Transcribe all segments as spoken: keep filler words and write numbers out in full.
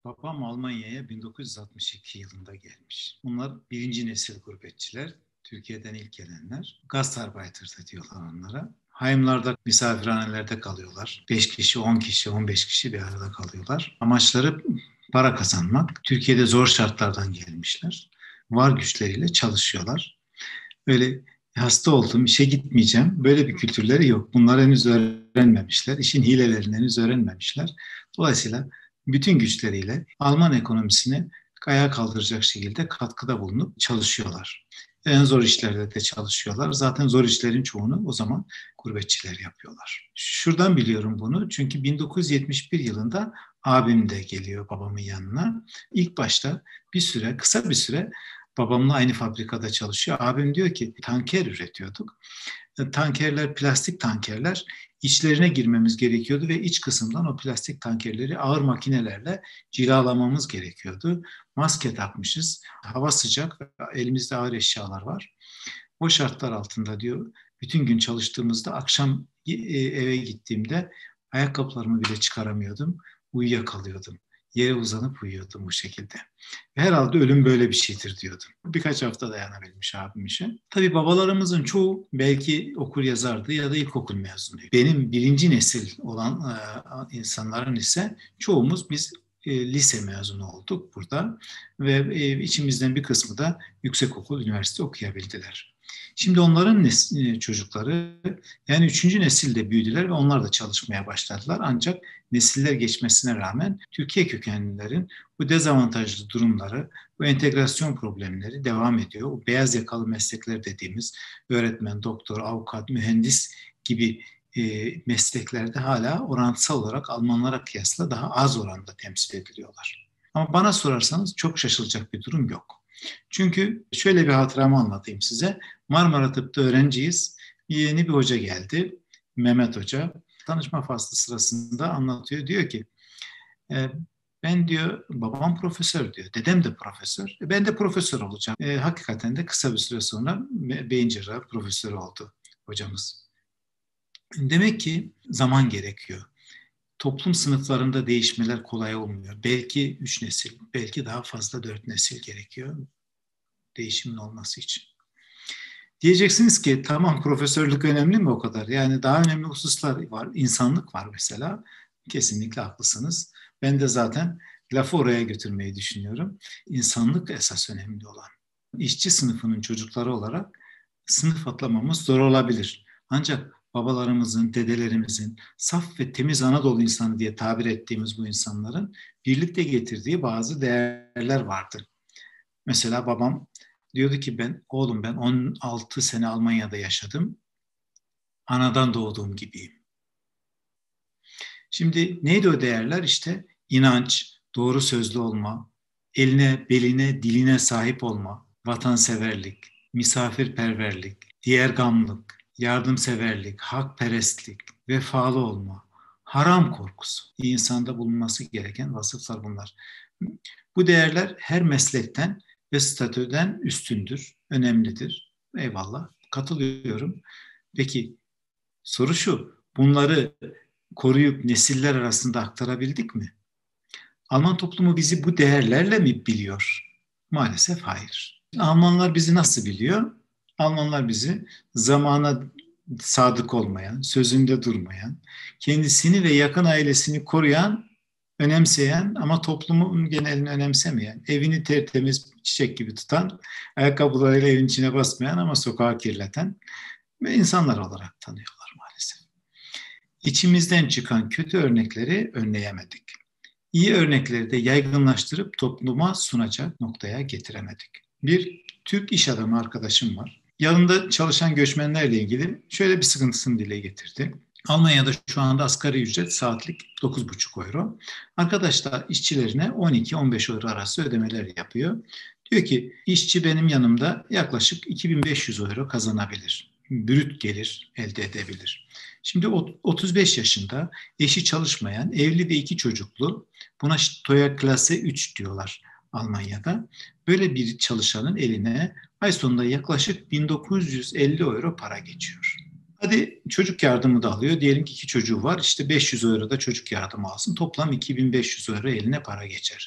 Babam Almanya'ya bin dokuz yüz altmış iki yılında gelmiş. Bunlar birinci nesil gurbetçiler, Türkiye'den ilk gelenler. Gastarbeiter da diyorlar onlara. Heimlarda, misafirhanelerde kalıyorlar. beş kişi, on kişi, on beş kişi bir arada kalıyorlar. Amaçları para kazanmak. Türkiye'de zor şartlardan gelmişler. Var güçleriyle çalışıyorlar. Öyle hasta oldum, işe gitmeyeceğim. Böyle bir kültürleri yok. Bunlar henüz öğrenmemişler. İşin hilelerini henüz öğrenmemişler. Dolayısıyla bütün güçleriyle Alman ekonomisine ayağa kaldıracak şekilde katkıda bulunup çalışıyorlar. En zor işlerde de çalışıyorlar. Zaten zor işlerin çoğunu o zaman gurbetçiler yapıyorlar. Şuradan biliyorum bunu. Çünkü bin dokuz yüz yetmiş bir yılında abim de geliyor babamın yanına. İlk başta bir süre, kısa bir süre babamla aynı fabrikada çalışıyor. Abim diyor ki tanker üretiyorduk. Tankerler, plastik tankerler, içlerine girmemiz gerekiyordu ve iç kısımdan o plastik tankerleri ağır makinelerle cilalamamız gerekiyordu. Maske takmışız, hava sıcak, elimizde ağır eşyalar var. O şartlar altında diyor, bütün gün çalıştığımızda akşam eve gittiğimde ayakkabılarımı bile çıkaramıyordum, uyuyakalıyordum. Yere uzanıp uyuyordum bu şekilde. Herhalde ölüm böyle bir şeydir diyordum. Birkaç hafta dayanabilmiş abim işe. Tabii babalarımızın çoğu belki okur yazardı ya da ilkokul mezunuydu. Benim birinci nesil olan e, insanların ise çoğumuz biz e, lise mezunu olduk burada. Ve e, içimizden bir kısmı da yüksekokul, üniversite okuyabildiler. Şimdi onların nes- çocukları yani üçüncü nesilde büyüdüler ve onlar da çalışmaya başladılar. Ancak nesiller geçmesine rağmen Türkiye kökenlilerin bu dezavantajlı durumları, bu entegrasyon problemleri devam ediyor. O beyaz yakalı meslekler dediğimiz öğretmen, doktor, avukat, mühendis gibi e, mesleklerde hala orantısal olarak Almanlara kıyasla daha az oranda temsil ediliyorlar. Ama bana sorarsanız çok şaşılacak bir durum yok. Çünkü şöyle bir hatıramı anlatayım size. Marmara Tıp'ta öğrenciyiz. Yeni bir hoca geldi. Mehmet Hoca. Tanışma faslı sırasında anlatıyor. Diyor ki e, ben diyor babam profesör diyor. Dedem de profesör. E, ben de profesör olacağım. E, hakikaten de kısa bir süre sonra beyin cerrahı profesörü oldu hocamız. Demek ki zaman gerekiyor. Toplum sınıflarında değişmeler kolay olmuyor. Belki üç nesil, belki daha fazla dört nesil gerekiyor değişimin olması için. Diyeceksiniz ki tamam profesörlük önemli mi o kadar? Yani daha önemli hususlar var. İnsanlık var mesela. Kesinlikle haklısınız. Ben de zaten lafı oraya götürmeyi düşünüyorum. İnsanlık esas önemli olan. İşçi sınıfının çocukları olarak sınıf atlamamız zor olabilir. Ancak babalarımızın, dedelerimizin saf ve temiz Anadolu insanı diye tabir ettiğimiz bu insanların birlikte getirdiği bazı değerler vardı. Mesela babam diyordu ki ben oğlum ben on altı sene Almanya'da yaşadım. Anadan doğduğum gibiyim. Şimdi neydi o değerler? İşte inanç, doğru sözlü olma, eline, beline, diline sahip olma, vatanseverlik, misafirperverlik, diğergamlık, yardımseverlik, hakperestlik, vefalı olma, haram korkusu. Bir insanda bulunması gereken vasıflar bunlar. Bu değerler her meslekten ve statüden üstündür, önemlidir. Eyvallah, katılıyorum. Peki soru şu, bunları koruyup nesiller arasında aktarabildik mi? Alman toplumu bizi bu değerlerle mi biliyor? Maalesef hayır. Almanlar bizi nasıl biliyor? Almanlar bizi zamana sadık olmayan, sözünde durmayan, kendisini ve yakın ailesini koruyan, önemseyen ama toplumun genelini önemsemeyen, evini tertemiz çiçek gibi tutan, ayakkabılarıyla evin içine basmayan ama sokağı kirleten ve insanlar olarak tanıyorlar maalesef. İçimizden çıkan kötü örnekleri önleyemedik. İyi örnekleri de yaygınlaştırıp topluma sunacak noktaya getiremedik. Bir Türk iş adamı arkadaşım var. Yanında çalışan göçmenlerle ilgili şöyle bir sıkıntısını dile getirdi. Almanya'da şu anda asgari ücret saatlik dokuz buçuk euro. Arkadaş da işçilerine on iki on beş euro arası ödemeler yapıyor. Diyor ki işçi benim yanımda yaklaşık iki bin beş yüz euro kazanabilir. Brüt gelir elde edebilir. Şimdi otuz beş yaşında eşi çalışmayan, evli ve iki çocuklu, buna Steuerklasse üç diyorlar Almanya'da. Böyle bir çalışanın eline ay sonunda yaklaşık bin dokuz yüz elli euro para geçiyor. Hadi çocuk yardımı da alıyor. Diyelim ki iki çocuğu var. İşte beş yüz euro da çocuk yardımı alsın. Toplam iki bin beş yüz euro eline para geçer.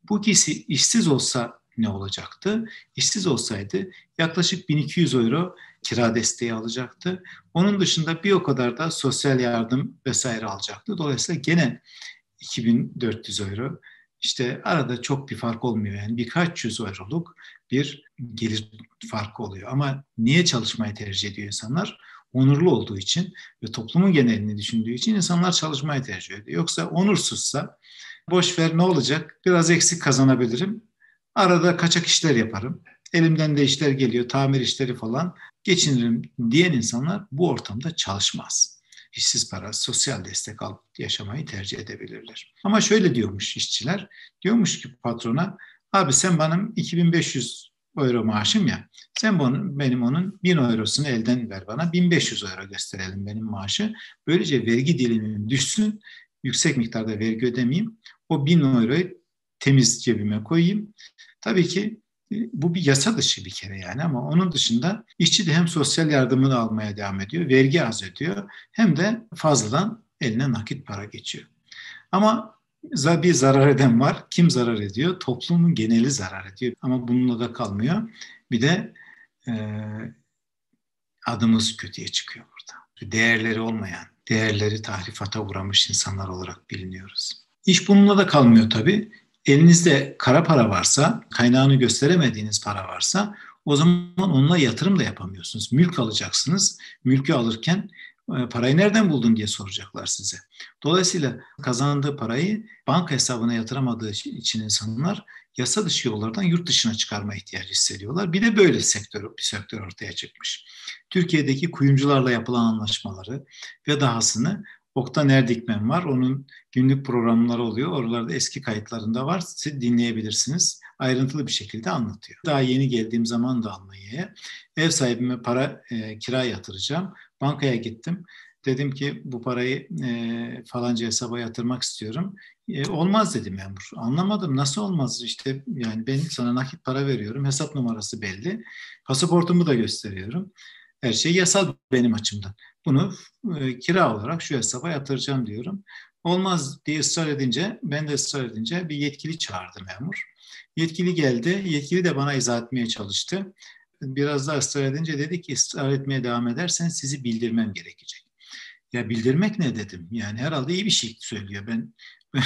Bu kişi işsiz olsa ne olacaktı? İşsiz olsaydı yaklaşık bin iki yüz euro kira desteği alacaktı. Onun dışında bir o kadar da sosyal yardım vesaire alacaktı. Dolayısıyla gene iki bin dört yüz euro. İşte arada çok bir fark olmuyor. Yani birkaç yüz euroluk bir gelir farkı oluyor. Ama niye çalışmayı tercih ediyor insanlar? Onurlu olduğu için ve toplumun genelini düşündüğü için insanlar çalışmayı tercih ediyor. Yoksa onursuzsa boş ver, ne olacak? Biraz eksik kazanabilirim. Arada kaçak işler yaparım. Elimden de işler geliyor, tamir işleri falan. Geçinirim diyen insanlar bu ortamda çalışmaz. İşsiz para, sosyal destek alıp yaşamayı tercih edebilirler. Ama şöyle diyormuş işçiler. Diyormuş ki patrona, abi sen benim iki bin beş yüz euro maaşım ya. Sen bunu, benim onun bin eurosunu elden ver bana. bin beş yüz euro gösterelim benim maaşı. Böylece vergi dilimim düşsün. Yüksek miktarda vergi ödemeyeyim. O bin euroyu temiz cebime koyayım. Tabii ki bu bir yasa dışı bir kere yani, ama onun dışında işçi de hem sosyal yardımını almaya devam ediyor, vergi az ödüyor, hem de fazladan eline nakit para geçiyor. Ama bir zarar eden var. Kim zarar ediyor? Toplumun geneli zarar ediyor. Ama bununla da kalmıyor. Bir de e, adımız kötüye çıkıyor burada. Değerleri olmayan, değerleri tahrifata uğramış insanlar olarak biliniyoruz. İş bununla da kalmıyor tabii. Elinizde kara para varsa, kaynağını gösteremediğiniz para varsa, o zaman onunla yatırım da yapamıyorsunuz. Mülk alacaksınız. Mülkü alırken parayı nereden buldun diye soracaklar size. Dolayısıyla kazandığı parayı banka hesabına yatıramadığı için insanlar yasa dışı yollardan yurt dışına çıkarma ihtiyacı hissediyorlar. Bir de böyle sektör, bir sektör ortaya çıkmış. Türkiye'deki kuyumcularla yapılan anlaşmaları ve dahasını Oktan Erdikmen var. Onun günlük programları oluyor. Oralarda eski kayıtlarında var. Siz dinleyebilirsiniz. Ayrıntılı bir şekilde anlatıyor. Daha yeni geldiğim zaman da Almanya'ya ev sahibime para e, kira yatıracağım. Bankaya gittim. Dedim ki bu parayı e, falanca hesaba yatırmak istiyorum. E, olmaz dedi memur. Anlamadım, nasıl olmaz, işte yani ben sana nakit para veriyorum. Hesap numarası belli. Pasaportumu da gösteriyorum. Her şey yasal benim açımdan. Bunu e, kira olarak şu hesaba yatıracağım diyorum. Olmaz diye ısrar edince, ben de ısrar edince bir yetkili çağırdı memur. Yetkili geldi. Yetkili de bana izah etmeye çalıştı. Biraz daha ısrar edince dedi ki, ısrar etmeye devam edersen sizi bildirmem gerekecek. Ya bildirmek ne dedim? Yani herhalde iyi bir şey söylüyor. Ben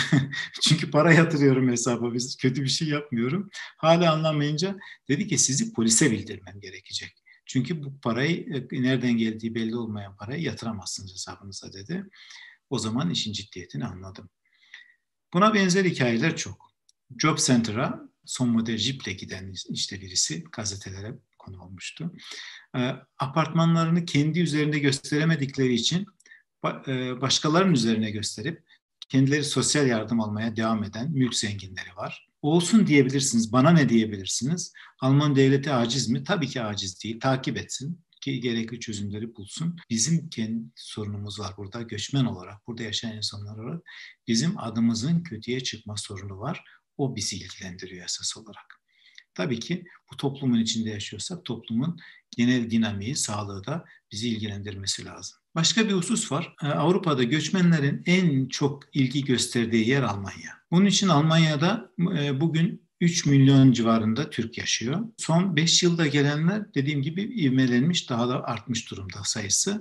çünkü para yatırıyorum hesaba, biz kötü bir şey yapmıyorum. Hala anlamayınca dedi ki sizi polise bildirmem gerekecek. Çünkü bu parayı, nereden geldiği belli olmayan parayı yatıramazsınız hesabınıza dedi. O zaman işin ciddiyetini anladım. Buna benzer hikayeler çok. Job Center'a son model Jeep'le giden işte birisi gazetelere konu olmuştu. E, apartmanlarını kendi üzerinde gösteremedikleri için başkalarının üzerine gösterip kendileri sosyal yardım almaya devam eden mülk zenginleri var. Olsun diyebilirsiniz, bana ne diyebilirsiniz? Alman devleti aciz mi? Tabii ki aciz değil. Takip etsin ki gerekli çözümleri bulsun. Bizim kendi sorunumuz var burada, göçmen olarak, burada yaşayan insanlar olarak bizim adımızın kötüye çıkma sorunu var. O bizi ilgilendiriyor esas olarak. Tabii ki bu toplumun içinde yaşıyorsak toplumun genel dinamiği, sağlığı da bizi ilgilendirmesi lazım. Başka bir husus var. Avrupa'da göçmenlerin en çok ilgi gösterdiği yer Almanya. Bunun için Almanya'da bugün üç milyon civarında Türk yaşıyor. Son beş yılda gelenler dediğim gibi ivmelenmiş, daha da artmış durumda sayısı.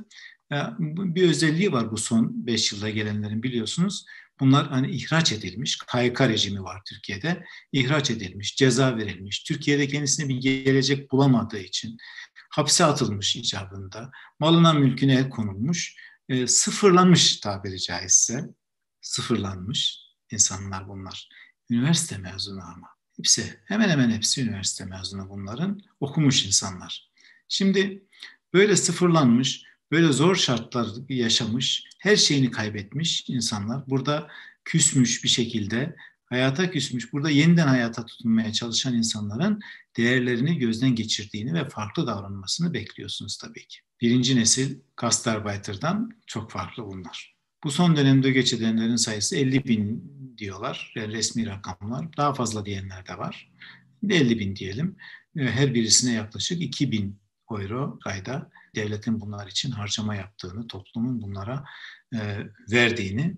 Bir özelliği var bu son beş yılda gelenlerin, biliyorsunuz. Bunlar hani ihraç edilmiş, K Y K rejimi var Türkiye'de. İhraç edilmiş, ceza verilmiş. Türkiye'de kendisine bir gelecek bulamadığı için hapse atılmış icabında, malına mülküne el konulmuş, e, sıfırlanmış tabiri caizse, sıfırlanmış insanlar bunlar. Üniversite mezunu ama. Hepsi, hemen hemen hepsi üniversite mezunu bunların, okumuş insanlar. Şimdi böyle sıfırlanmış, böyle zor şartlar yaşamış, her şeyini kaybetmiş insanlar, burada küsmüş bir şekilde, hayata küsmüş, burada yeniden hayata tutunmaya çalışan insanların değerlerini gözden geçirdiğini ve farklı davranmasını bekliyorsunuz tabii ki. Birinci nesil Gastarbeiter'dan çok farklı bunlar. Bu son dönemde göç edenlerin sayısı elli bin diyorlar, yani resmi rakamlar. Daha fazla diyenler de var. elli bin diyelim. Her birisine yaklaşık iki bin euro ayda devletin bunlar için harcama yaptığını, toplumun bunlara e, verdiğini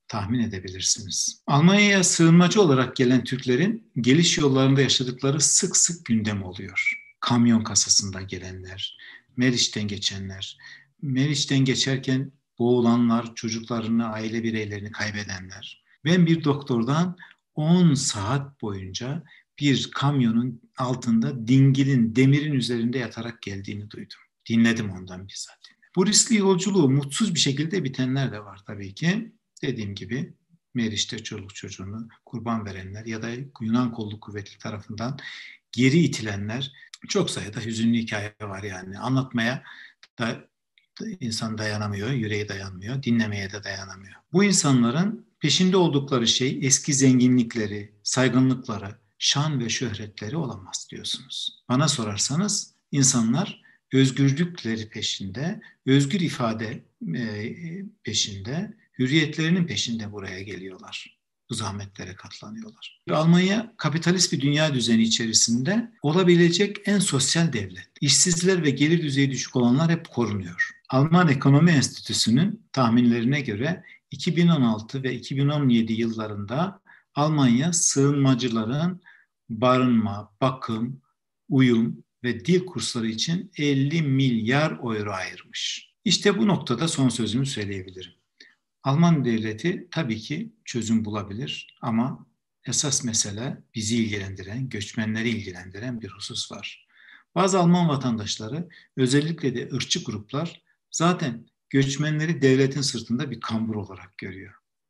tahmin edebilirsiniz. Almanya'ya sığınmacı olarak gelen Türklerin geliş yollarında yaşadıkları sık sık gündem oluyor. Kamyon kasasında gelenler, Meriç'ten geçenler, Meriç'ten geçerken boğulanlar, çocuklarını, aile bireylerini kaybedenler. Ben bir doktordan on saat boyunca bir kamyonun altında dingilin, demirin üzerinde yatarak geldiğini duydum. Dinledim ondan bizzat. Bu riskli yolculuğu mutsuz bir şekilde bitenler de var tabii ki. Dediğim gibi Meriç'te çoluk çocuğunu kurban verenler ya da Yunan kolluk kuvvetleri tarafından geri itilenler, çok sayıda hüzünlü hikaye var yani. Anlatmaya da insan dayanamıyor, yüreği dayanmıyor, dinlemeye de dayanamıyor. Bu insanların peşinde oldukları şey eski zenginlikleri, saygınlıkları, şan ve şöhretleri olamaz diyorsunuz. Bana sorarsanız insanlar özgürlükleri peşinde, özgür ifade peşinde, hürriyetlerinin peşinde buraya geliyorlar. Bu zahmetlere katlanıyorlar. Almanya kapitalist bir dünya düzeni içerisinde olabilecek en sosyal devlet. İşsizler ve gelir düzeyi düşük olanlar hep korunuyor. Alman Ekonomi Enstitüsü'nün tahminlerine göre iki bin on altı ve iki bin on yedi yıllarında Almanya sığınmacıların barınma, bakım, uyum ve dil kursları için elli milyar euro ayırmış. İşte bu noktada son sözümü söyleyebilirim. Alman devleti tabii ki çözüm bulabilir ama esas mesele bizi ilgilendiren, göçmenleri ilgilendiren bir husus var. Bazı Alman vatandaşları, özellikle de ırkçı gruplar zaten göçmenleri devletin sırtında bir kambur olarak görüyor.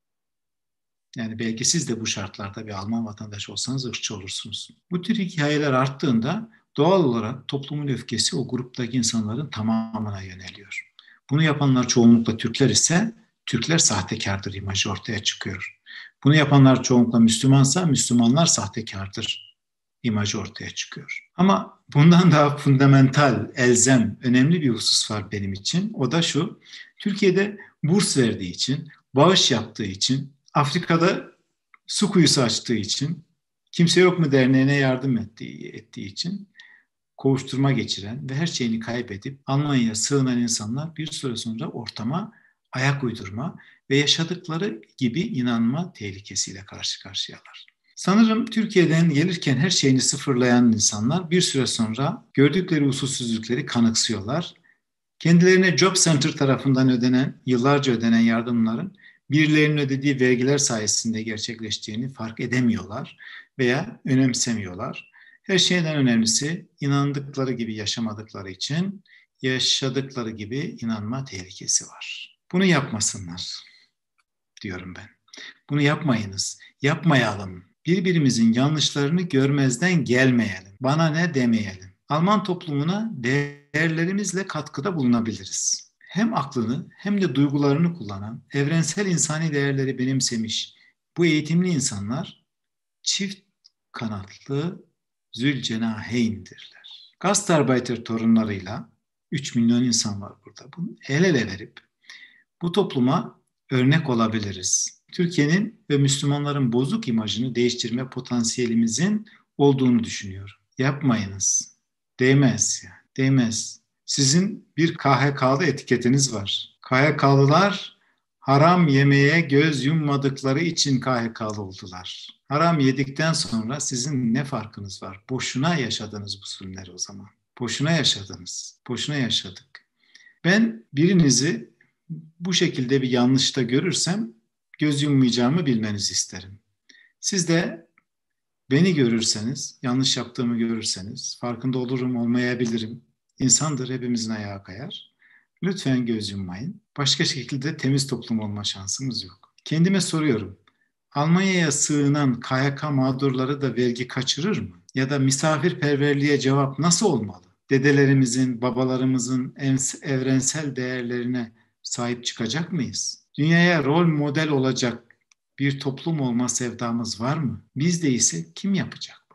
Yani belki siz de bu şartlarda bir Alman vatandaşı olsanız ırkçı olursunuz. Bu tür hikayeler arttığında doğal olarak toplumun öfkesi o gruptaki insanların tamamına yöneliyor. Bunu yapanlar çoğunlukla Türkler ise Türkler sahtekardır imajı ortaya çıkıyor. Bunu yapanlar çoğunlukla Müslümansa Müslümanlar sahtekardır imajı ortaya çıkıyor. Ama bundan daha fundamental, elzem, önemli bir husus var benim için. O da şu, Türkiye'de burs verdiği için, bağış yaptığı için, Afrika'da su kuyusu açtığı için, Kimse Yok mu derneğine yardım ettiği, ettiği için kovuşturma geçiren ve her şeyini kaybedip Almanya'ya sığınan insanlar bir süre sonra ortama ayak uydurma ve yaşadıkları gibi inanma tehlikesiyle karşı karşıyalar. Sanırım Türkiye'den gelirken her şeyini sıfırlayan insanlar bir süre sonra gördükleri usulsüzlükleri kanıksıyorlar. Kendilerine Job Center tarafından ödenen, yıllarca ödenen yardımların birilerinin ödediği vergiler sayesinde gerçekleştiğini fark edemiyorlar veya önemsemiyorlar. Her şeyden önemlisi inandıkları gibi yaşamadıkları için yaşadıkları gibi inanma tehlikesi var. Bunu yapmasınlar diyorum ben. Bunu yapmayınız, yapmayalım. Birbirimizin yanlışlarını görmezden gelmeyelim. Bana ne demeyelim. Alman toplumuna değerlerimizle katkıda bulunabiliriz. Hem aklını hem de duygularını kullanan, evrensel insani değerleri benimsemiş bu eğitimli insanlar çift kanatlı Zülcenaheyn'dirler. Gastarbeiter torunlarıyla üç milyon insan var burada. Bunu el ele verip bu topluma örnek olabiliriz. Türkiye'nin ve Müslümanların bozuk imajını değiştirme potansiyelimizin olduğunu düşünüyorum. Yapmayınız. Değmez yani. Değmez. Sizin bir K H K'lı etiketiniz var. K H K'lılar haram yemeye göz yummadıkları için K H K'lı oldular. Haram yedikten sonra sizin ne farkınız var? Boşuna yaşadınız bu zulümleri o zaman. Boşuna yaşadınız. Boşuna yaşadık. Ben birinizi bu şekilde bir yanlışta görürsem göz yummayacağımı bilmenizi isterim. Siz de beni görürseniz, yanlış yaptığımı görürseniz, farkında olurum, olmayabilirim. İnsandır, hepimizin ayağı kayar. Lütfen göz yummayın. Başka şekilde temiz toplum olma şansımız yok. Kendime soruyorum. Almanya'ya sığınan K H K mağdurları da vergi kaçırır mı? Ya da misafirperverliğe cevap nasıl olmalı? Dedelerimizin, babalarımızın evrensel değerlerine sahip çıkacak mıyız? Dünyaya rol model olacak bir toplum olma sevdamız var mı? Bizde ise kim yapacak?